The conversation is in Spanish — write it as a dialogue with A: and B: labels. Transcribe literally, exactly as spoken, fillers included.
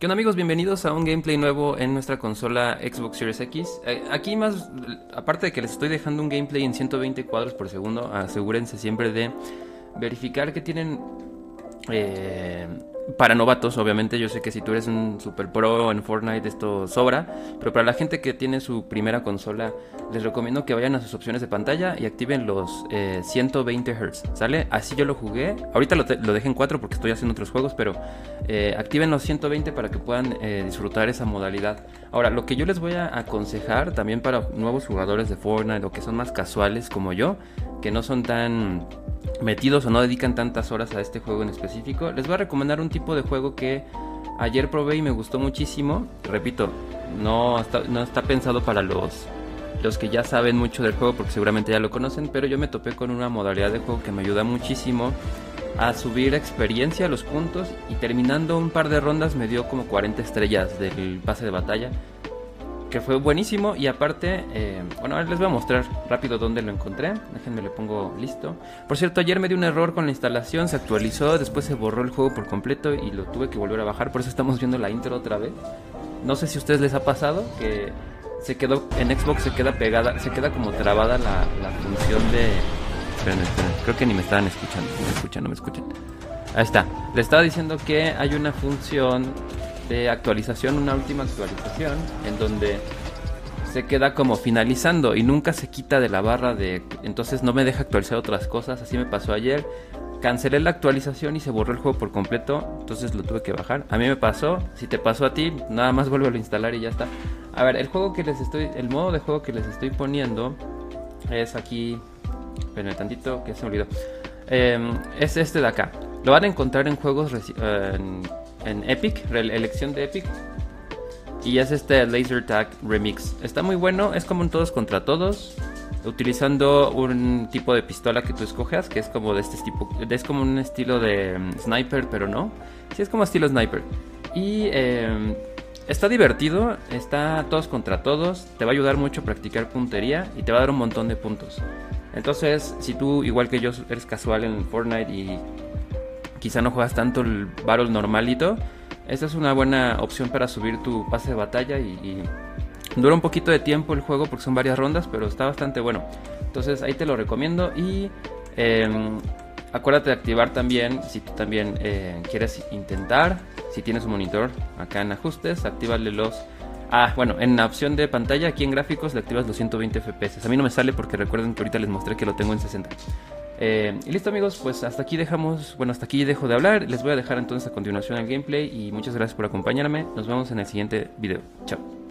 A: ¿Qué onda amigos? Bienvenidos a un gameplay nuevo en nuestra consola Xbox Series X. Eh, aquí más, aparte de que les estoy dejando un gameplay en ciento veinte cuadros por segundo, asegúrense siempre de verificar que tienen... Eh, para novatos, obviamente, yo sé que si tú eres un super pro en Fortnite esto sobra, pero para la gente que tiene su primera consola, les recomiendo que vayan a sus opciones de pantalla y activen los eh, ciento veinte hertz, ¿sale? Así yo lo jugué, ahorita lo, lo dejé en cuatro porque estoy haciendo otros juegos, pero eh, activen los ciento veinte para que puedan eh, disfrutar esa modalidad. Ahora, lo que yo les voy a aconsejar también para nuevos jugadores de Fortnite o que son más casuales como yo, que no son tan metidos o no dedican tantas horas a este juego en específico, les voy a recomendar un tipo de juego que ayer probé y me gustó muchísimo. Repito, no está, no está pensado para los, los que ya saben mucho del juego porque seguramente ya lo conocen, pero yo me topé con una modalidad de juego que me ayuda muchísimo a subir experiencia, los puntos, y terminando un par de rondas me dio como cuarenta estrellas del pase de batalla, que fue buenísimo. Y aparte, eh, bueno, ahora les voy a mostrar rápido dónde lo encontré. Déjenme, le pongo listo. Por cierto, ayer me dio un error con la instalación, se actualizó, después se borró el juego por completo y lo tuve que volver a bajar, por eso estamos viendo la intro otra vez. No sé si a ustedes les ha pasado que se quedó, en Xbox se queda pegada, se queda como trabada la, la función de... Esperen, esperen, creo que ni me estaban escuchando, no me escuchan, no me escuchan. Ahí está, le estaba diciendo que hay una función de actualización, una última actualización en donde se queda como finalizando y nunca se quita de la barra de... Entonces no me deja actualizar otras cosas. Así me pasó ayer, cancelé la actualización y se borró el juego por completo, entonces lo tuve que bajar. A mí me pasó, si te pasó a ti, nada más vuelve a instalar y ya está. A ver, el juego que les estoy, el modo de juego que les estoy poniendo es aquí... Esperen tantito que se me olvidó. eh, Es este de acá. Lo van a encontrar en juegos uh, en, en Epic, elección de Epic. Y es este Laser Tag Remix. Está muy bueno, es como un todos contra todos, utilizando un tipo de pistola que tú escojas, que es como de este tipo, es como un estilo de um, sniper, pero no. Sí, es como estilo sniper. Y eh, está divertido, está todos contra todos, te va a ayudar mucho a practicar puntería y te va a dar un montón de puntos. Entonces, si tú, igual que yo, eres casual en Fortnite y quizá no juegas tanto el Battle normalito, esta es una buena opción para subir tu pase de batalla y, y dura un poquito de tiempo el juego porque son varias rondas, pero está bastante bueno. Entonces ahí te lo recomiendo y eh, acuérdate de activar también, si tú también eh, quieres intentar, si tienes un monitor, acá en ajustes, actívale los... Ah, bueno, en la opción de pantalla, aquí en gráficos, le activas los ciento veinte F P S. A mí no me sale porque recuerden que ahorita les mostré que lo tengo en sesenta. Eh, y listo amigos, pues hasta aquí dejamos, bueno hasta aquí dejo de hablar, les voy a dejar entonces a continuación el gameplay y muchas gracias por acompañarme, nos vemos en el siguiente video, chao.